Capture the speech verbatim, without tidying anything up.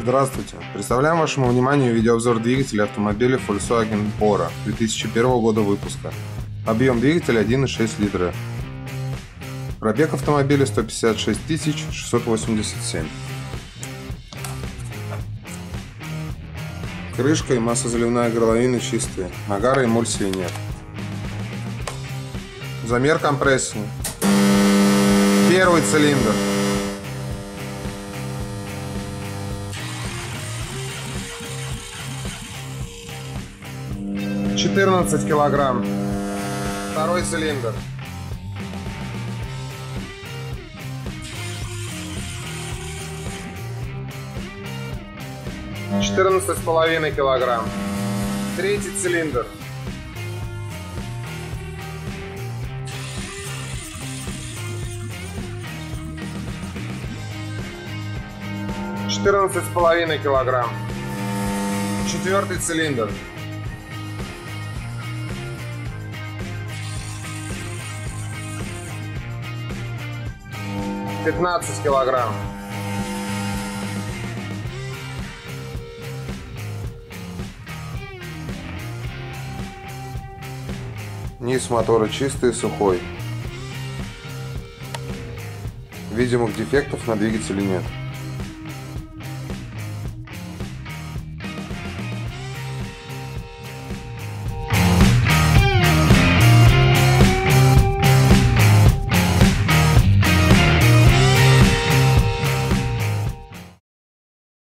Здравствуйте! Представляем вашему вниманию видеообзор двигателя автомобиля Volkswagen Bora две тысячи первого года выпуска. Объем двигателя один и шесть литра. Пробег автомобиля сто пятьдесят шесть тысяч шестьсот восемьдесят семь. Крышка и маслозаливная горловина чистые, нагара и эмульсии нет. Замер компрессии. Первый цилиндр. четырнадцать килограмм. Второй цилиндр. четырнадцать с половиной килограмм. Третий цилиндр. четырнадцать с половиной килограмм. Четвертый цилиндр. пятнадцать килограмм. Низ мотора чистый и сухой. Видимых дефектов на двигателе нет.